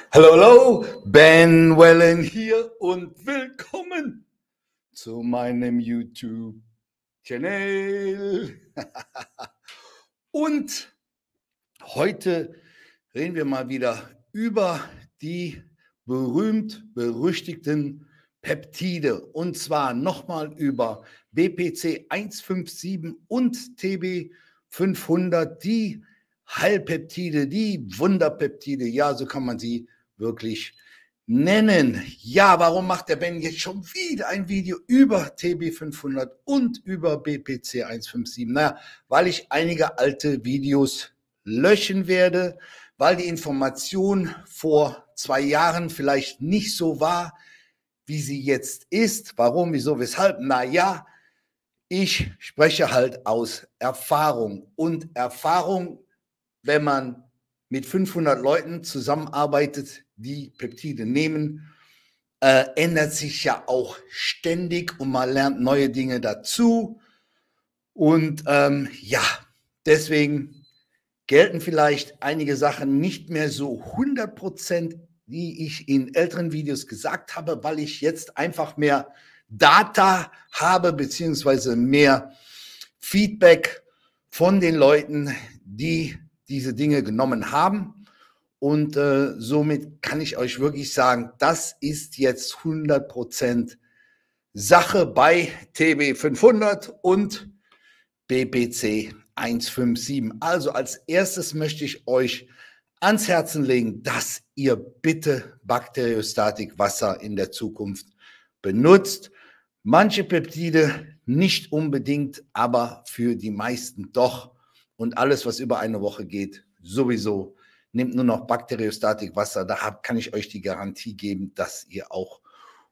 Hallo, hallo, Ben Wellen hier und willkommen zu meinem YouTube-Channel. Und heute reden wir mal wieder über die berühmt-berüchtigten Peptide. Und zwar nochmal über BPC 157 und TB 500, die Heilpeptide, die Wunderpeptide. Ja, so kann man sie wirklich nennen. Ja, warum macht der Ben jetzt schon wieder ein Video über TB 500 und über BPC 157? Naja, weil ich einige alte Videos löschen werde, weil die Information vor 2 Jahren vielleicht nicht so war, wie sie jetzt ist. Warum, wieso, weshalb? Naja, ich spreche halt aus Erfahrung. Und Erfahrung, wenn man mit 500 Leuten zusammenarbeitet, die Peptide nehmen, ändert sich ja auch ständig und man lernt neue Dinge dazu. Und ja, deswegen gelten vielleicht einige Sachen nicht mehr so 100%, wie ich in älteren Videos gesagt habe, weil ich jetzt einfach mehr Data habe, beziehungsweise mehr Feedback von den Leuten, die diese Dinge genommen haben. Und somit kann ich euch wirklich sagen, das ist jetzt 100% Sache bei TB 500 und BPC 157. Also als erstes möchte ich euch ans Herzen legen, dass ihr bitte Bakteriostatikwasser in der Zukunft benutzt. Manche Peptide nicht unbedingt, aber für die meisten doch. Und alles, was über eine Woche geht, sowieso. Nehmt nur noch Bakteriostatikwasser. Da kann ich euch die Garantie geben, dass ihr auch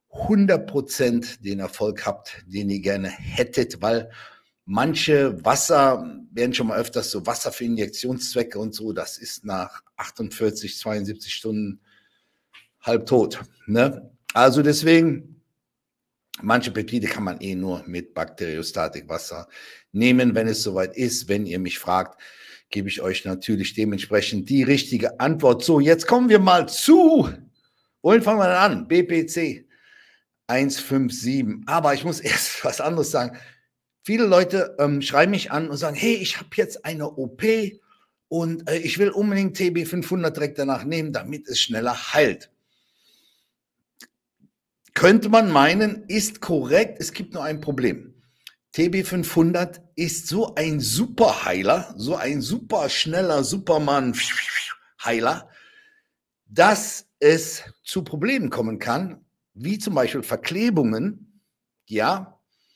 100% den Erfolg habt, den ihr gerne hättet, weil manche Wasser werden schon mal öfters so Wasser für Injektionszwecke und so, das ist nach 48, 72 Stunden halb tot. Ne? Also deswegen, manche Peptide kann man nur mit Bakteriostatikwasser nehmen, wenn es soweit ist. Wenn ihr mich fragt, gebe ich euch natürlich dementsprechend die richtige Antwort. So, jetzt kommen wir mal zu, wohin fangen wir denn an? BPC 157. Aber ich muss erst was anderes sagen. Viele Leute schreiben mich an und sagen, hey, ich habe jetzt eine OP und ich will unbedingt TB 500 direkt danach nehmen, damit es schneller heilt. Könnte man meinen, ist korrekt, es gibt nur ein Problem. TB 500 ist so ein Superheiler, so ein super schneller Superman-Heiler, dass es zu Problemen kommen kann, wie zum Beispiel Verklebungen, ja,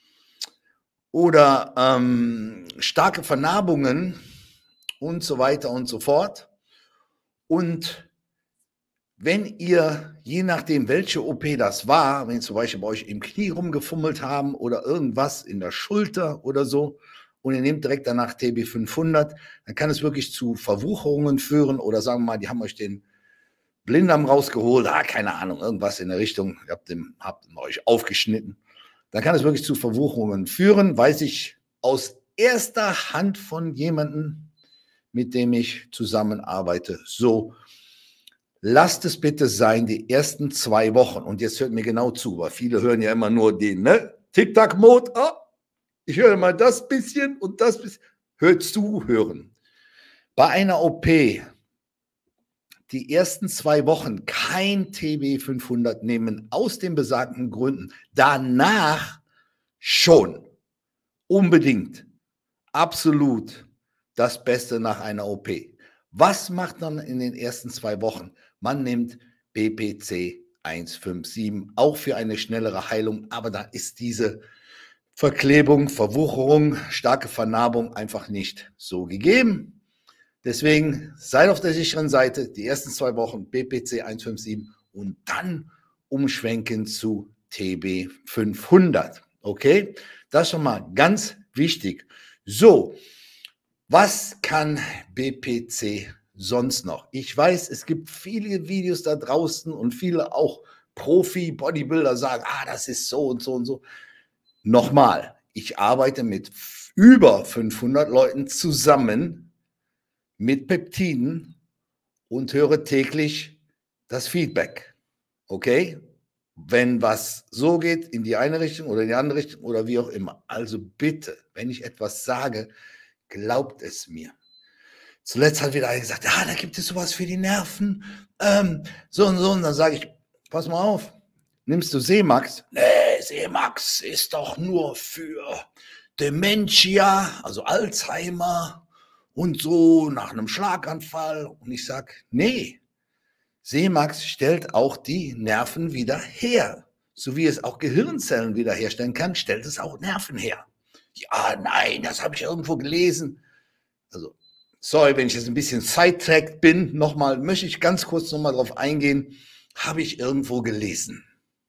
oder starke Vernarbungen und so weiter und so fort. Und wenn ihr, je nachdem welche OP das war, wenn zum Beispiel bei euch im Knie rumgefummelt haben oder irgendwas in der Schulter oder so und ihr nehmt direkt danach TB 500, dann kann es wirklich zu Verwucherungen führen oder sagen wir mal, die haben euch den Blinddarm rausgeholt, keine Ahnung, irgendwas in der Richtung, ihr habt euch aufgeschnitten. Dann kann es wirklich zu Verwucherungen führen, weiß ich aus erster Hand von jemandem, mit dem ich zusammenarbeite. So, lasst es bitte sein, die ersten 2 Wochen. Und jetzt hört mir genau zu, weil viele hören ja immer nur den, ne? Tic-Tac-Mode, ich höre mal das bisschen und das bisschen. Hört zu, hören. Bei einer OP die ersten 2 Wochen kein TB 500 nehmen, aus den besagten Gründen. Danach schon. Unbedingt. Absolut das Beste nach einer OP. Was macht man in den ersten 2 Wochen? Man nimmt BPC 157, auch für eine schnellere Heilung, aber da ist diese Verklebung, Verwucherung, starke Vernarbung einfach nicht so gegeben. Deswegen seid auf der sicheren Seite, die ersten 2 Wochen BPC 157 und dann umschwenken zu TB 500. Okay, das schon mal ganz wichtig. So, was kann BPC sonst noch? Ich weiß, es gibt viele Videos da draußen und viele auch Profi-Bodybuilder sagen, das ist so und so und so. Nochmal, ich arbeite mit über 500 Leuten zusammen mit Peptiden und höre täglich das Feedback. Okay? Wenn was so geht, in die eine Richtung oder in die andere Richtung oder wie auch immer. Also bitte, wenn ich etwas sage, glaubt es mir. Zuletzt hat wieder einer gesagt, ja, da gibt es sowas für die Nerven, so und so. Und dann sage ich, pass mal auf, nimmst du Seemax? Nee, Seemax ist doch nur für Dementia, also Alzheimer und so nach einem Schlaganfall. Und ich sage, nee, Seemax stellt auch die Nerven wieder her. So wie es auch Gehirnzellen wiederherstellen kann, stellt es auch Nerven her. Ja, nein, das habe ich irgendwo gelesen. Also, sorry, wenn ich jetzt ein bisschen sidetracked bin. Nochmal, möchte ich ganz kurz nochmal drauf eingehen. Habe ich irgendwo gelesen.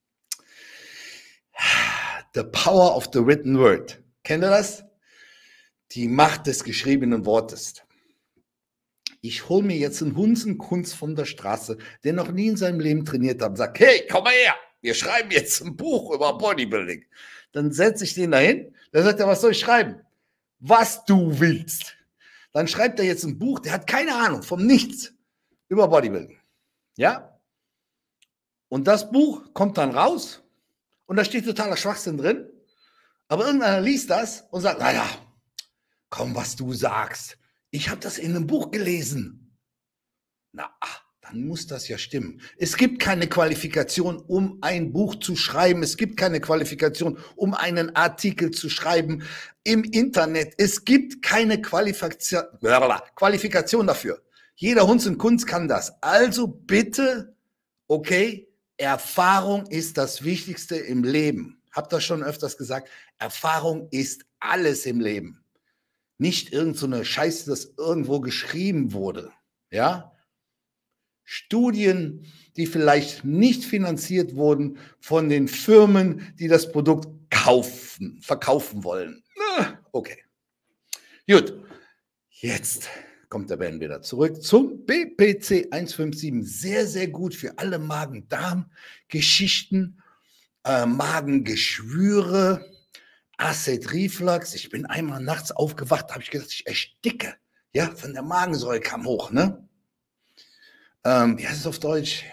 The power of the written word. Kennt ihr das? Die Macht des geschriebenen Wortes. Ich hole mir jetzt einen Hunsenkunst von der Straße, der noch nie in seinem Leben trainiert hat und sage, hey, komm mal her, wir schreiben jetzt ein Buch über Bodybuilding. Dann setze ich den dahin, dann sagt er, was soll ich schreiben? Was du willst. Dann schreibt er jetzt ein Buch, der hat keine Ahnung vom Nichts über Bodybuilding. Ja? Und das Buch kommt dann raus und da steht totaler Schwachsinn drin, aber irgendeiner liest das und sagt, naja, komm, was du sagst. Ich habe das in einem Buch gelesen. Na, dann muss das ja stimmen. Es gibt keine Qualifikation, um ein Buch zu schreiben. Es gibt keine Qualifikation, um einen Artikel zu schreiben im Internet. Es gibt keine Qualifikation dafür. Jeder Hunds und Kunst kann das. Also bitte, okay, Erfahrung ist das Wichtigste im Leben. Hab das schon öfters gesagt. Erfahrung ist alles im Leben. Nicht irgend so eine Scheiße, das irgendwo geschrieben wurde. Ja? Studien, die vielleicht nicht finanziert wurden von den Firmen, die das Produkt verkaufen wollen. Okay. Gut. Jetzt kommt der Ben wieder zurück zum BPC 157. Sehr, sehr gut für alle Magen-Darm-Geschichten, Magengeschwüre, Acid-Reflux. Ich bin einmal nachts aufgewacht, habe ich gedacht, ich ersticke. Ja, von der Magensäure kam hoch, ne? Wie heißt es auf Deutsch?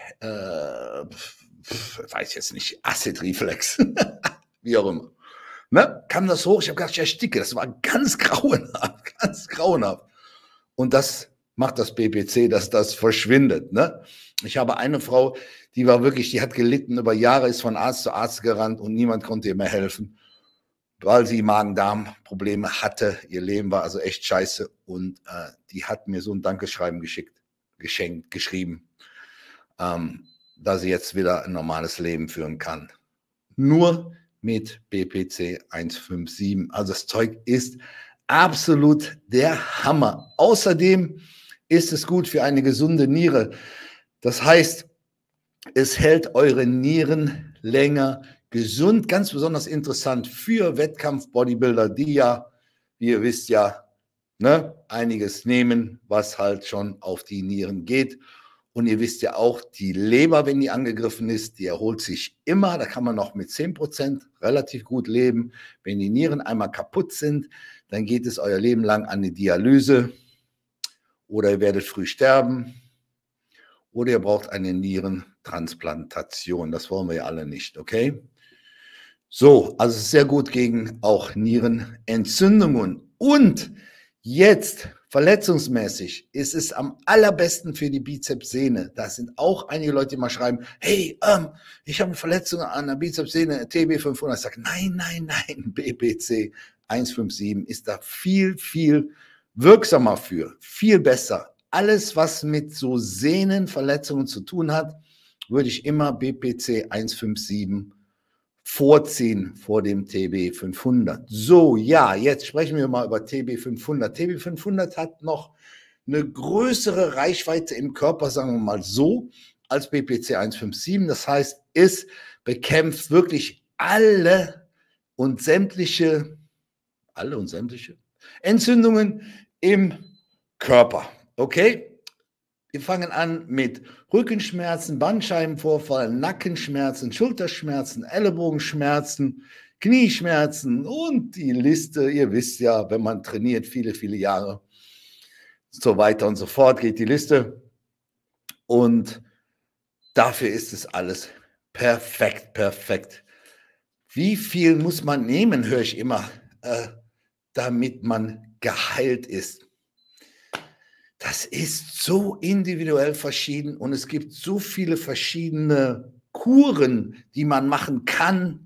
Weiß jetzt nicht. Acid-Reflex. Wie auch immer. Ne? Kam das hoch, ich habe gedacht, ich ersticke. Das war ganz grauenhaft, ganz grauenhaft. Und das macht das BPC, dass das verschwindet. Ne? Ich habe eine Frau, die war wirklich, die hat gelitten über Jahre, ist von Arzt zu Arzt gerannt und niemand konnte ihr mehr helfen, weil sie Magen-Darm-Probleme hatte. Ihr Leben war also echt scheiße. Und die hat mir so ein Dankeschreiben geschrieben, da sie jetzt wieder ein normales Leben führen kann. Nur mit BPC 157. Also das Zeug ist absolut der Hammer. Außerdem ist es gut für eine gesunde Niere. Das heißt, es hält eure Nieren länger gesund. Ganz besonders interessant für Wettkampf-Bodybuilder, die ja, wie ihr wisst ja, ne, einiges nehmen, was halt schon auf die Nieren geht. Und ihr wisst ja auch, die Leber, wenn die angegriffen ist, die erholt sich immer. Da kann man noch mit 10% relativ gut leben. Wenn die Nieren einmal kaputt sind, dann geht es euer Leben lang an die Dialyse oder ihr werdet früh sterben oder ihr braucht eine Nierentransplantation. Das wollen wir ja alle nicht, okay? So, also es ist sehr gut gegen auch Nierenentzündungen. Und jetzt, verletzungsmäßig, ist es am allerbesten für die Bizepssehne. Da sind auch einige Leute, die mal schreiben, hey, ich habe eine Verletzung an der Bizepssehne, TB 500. Ich sage, nein, BPC 157 ist da viel, viel wirksamer für, viel besser. Alles, was mit so Sehnenverletzungen zu tun hat, würde ich immer BPC 157 vorziehen vor dem TB 500. So, ja, jetzt sprechen wir mal über TB 500. TB 500 hat noch eine größere Reichweite im Körper, sagen wir mal so, als BPC 157. Das heißt, es bekämpft wirklich alle und sämtliche Entzündungen im Körper. Okay? Wir fangen an mit Rückenschmerzen, Bandscheibenvorfall, Nackenschmerzen, Schulterschmerzen, Ellenbogenschmerzen, Knieschmerzen und die Liste, ihr wisst ja, wenn man trainiert viele, viele Jahre, so weiter und so fort geht die Liste. Und Dafür ist es alles perfekt, perfekt. Wie viel muss man nehmen, höre ich immer, damit man geheilt ist? Das ist so individuell verschieden und es gibt so viele verschiedene Kuren, die man machen kann.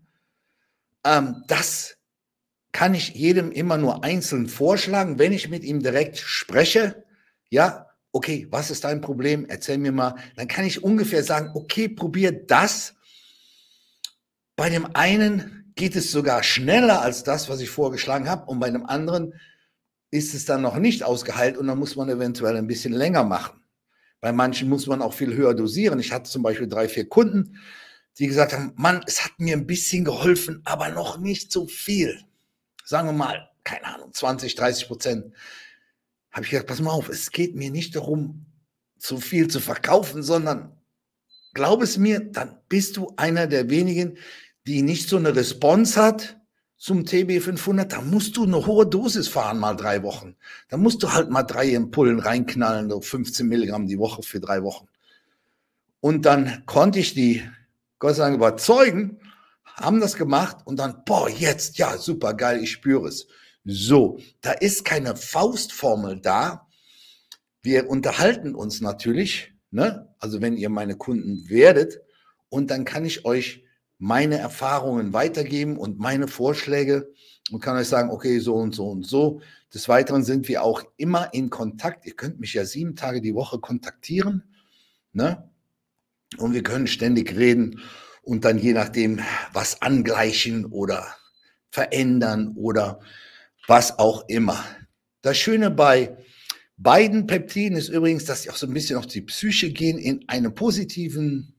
Das kann ich jedem immer nur einzeln vorschlagen, wenn ich mit ihm direkt spreche. Ja, okay, was ist dein Problem? Erzähl mir mal. Dann kann ich ungefähr sagen, okay, probier das. Bei dem einen geht es sogar schneller als das, was ich vorgeschlagen habe, und bei dem anderen ist es dann noch nicht ausgeheilt und dann muss man eventuell ein bisschen länger machen. Bei manchen muss man auch viel höher dosieren. Ich hatte zum Beispiel 3, 4 Kunden, die gesagt haben, Mann, es hat mir ein bisschen geholfen, aber noch nicht so viel. Sagen wir mal, keine Ahnung, 20, 30%. Habe ich gesagt, pass mal auf, es geht mir nicht darum, zu viel zu verkaufen, sondern glaub es mir, dann bist du einer der wenigen, die nicht so eine Response hat zum TB 500. Da musst du eine hohe Dosis fahren, mal 3 Wochen. Da musst du halt mal 3 Ampullen reinknallen, so 15 Milligramm die Woche für 3 Wochen. Und dann konnte ich die, Gott sei Dank, überzeugen, haben das gemacht und dann, boah, jetzt, ja, super geil, ich spüre es. So, da ist keine Faustformel da. Wir unterhalten uns natürlich, ne? Also wenn ihr meine Kunden werdet, und dann kann ich euch meine Erfahrungen weitergeben und meine Vorschläge und kann euch sagen, okay, so und so und so. Des Weiteren sind wir auch immer in Kontakt. Ihr könnt mich ja 7 Tage die Woche kontaktieren, ne? Und wir können ständig reden und dann je nachdem was angleichen oder verändern oder was auch immer. Das Schöne bei beiden Peptiden ist übrigens, dass sie auch so ein bisschen auf die Psyche gehen, in einem positiven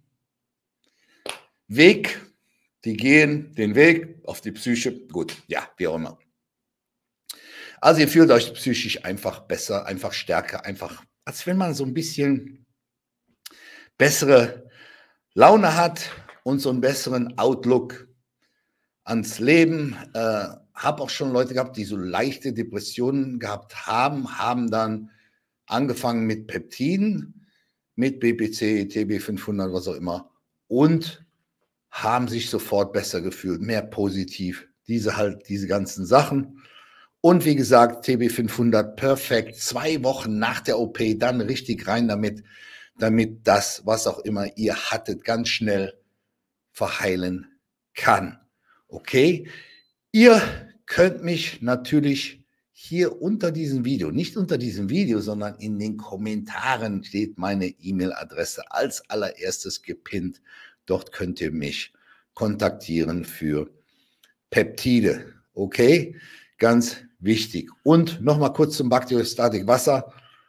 Weg. Die gehen den Weg auf die Psyche. Gut, ja, wie auch immer. Also ihr fühlt euch psychisch einfach besser, einfach stärker, einfach, als wenn man so ein bisschen bessere Laune hat und so einen besseren Outlook ans Leben. Habe auch schon Leute gehabt, die so leichte Depressionen gehabt haben dann angefangen mit Peptiden, mit BPC, TB 500, was auch immer, und haben sich sofort besser gefühlt, mehr positiv, diese ganzen Sachen. Und wie gesagt, TB 500 perfekt, 2 Wochen nach der OP, dann richtig rein damit das, was auch immer ihr hattet, ganz schnell verheilen kann. Okay? Ihr könnt mich natürlich hier unter diesem Video, nicht unter diesem Video, sondern in den Kommentaren steht meine E-Mail-Adresse als allererstes gepinnt. Dort könnt ihr mich kontaktieren für Peptide. Okay? Ganz wichtig. Und nochmal kurz zum Bakteriostatik Wasser.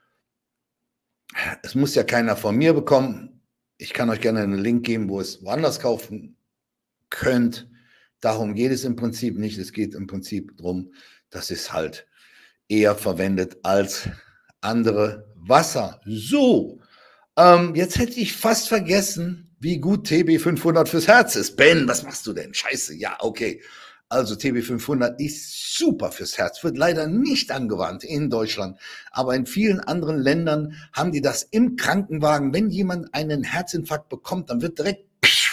Es muss ja keiner von mir bekommen. Ich kann euch gerne einen Link geben, wo ihr es woanders kaufen könnt. Darum geht es im Prinzip nicht. Es geht im Prinzip darum, dass es halt eher verwendet als andere Wasser. So, jetzt hätte ich fast vergessen, wie gut TB 500 fürs Herz ist. Ben, was machst du denn? Scheiße, ja, okay. Also TB 500 ist super fürs Herz, wird leider nicht angewandt in Deutschland, aber in vielen anderen Ländern haben die das im Krankenwagen. Wenn jemand einen Herzinfarkt bekommt, dann wird direkt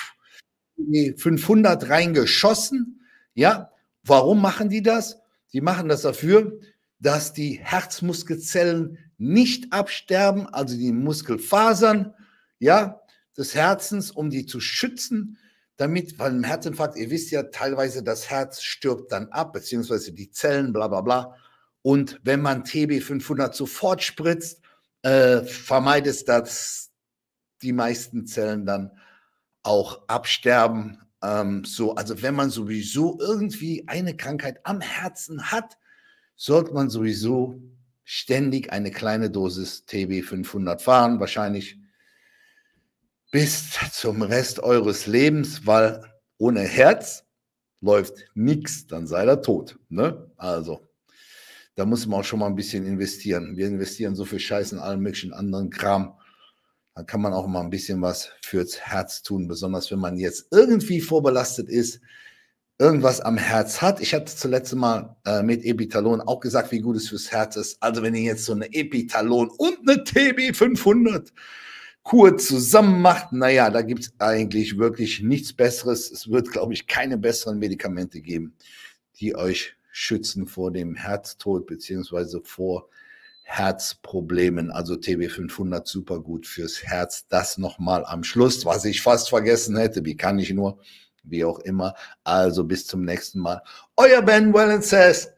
500 reingeschossen. Ja, warum machen die das? Die machen das dafür, dass die Herzmuskelzellen nicht absterben, also die Muskelfasern, ja, des Herzens, um die zu schützen, damit, weil im Herzinfarkt, ihr wisst ja, teilweise das Herz stirbt dann ab, beziehungsweise die Zellen, bla bla bla. Und wenn man TB 500 sofort spritzt, vermeidet es, dass die meisten Zellen dann auch absterben. Also wenn man sowieso irgendwie eine Krankheit am Herzen hat, sollte man sowieso ständig eine kleine Dosis TB 500 fahren, wahrscheinlich bis zum Rest eures Lebens, weil ohne Herz läuft nichts, dann seid ihr tot. Ne? Also da muss man auch schon mal ein bisschen investieren. Wir investieren so viel Scheiß in allen möglichen anderen Kram. Dann kann man auch mal ein bisschen was fürs Herz tun, besonders wenn man jetzt irgendwie vorbelastet ist, irgendwas am Herz hat. Ich hatte zuletzt mal mit Epitalon auch gesagt, wie gut es fürs Herz ist. Also wenn ihr jetzt so eine Epitalon und eine TB 500 Kur zusammen macht, naja, da gibt es eigentlich wirklich nichts Besseres. Es wird, glaube ich, keine besseren Medikamente geben, die euch schützen vor dem Herztod beziehungsweise vor Herzproblemen. Also TB 500 super gut fürs Herz. Das nochmal am Schluss, was ich fast vergessen hätte. Wie kann ich nur? Wie auch immer. Also bis zum nächsten Mal. Euer Ben Wellens says,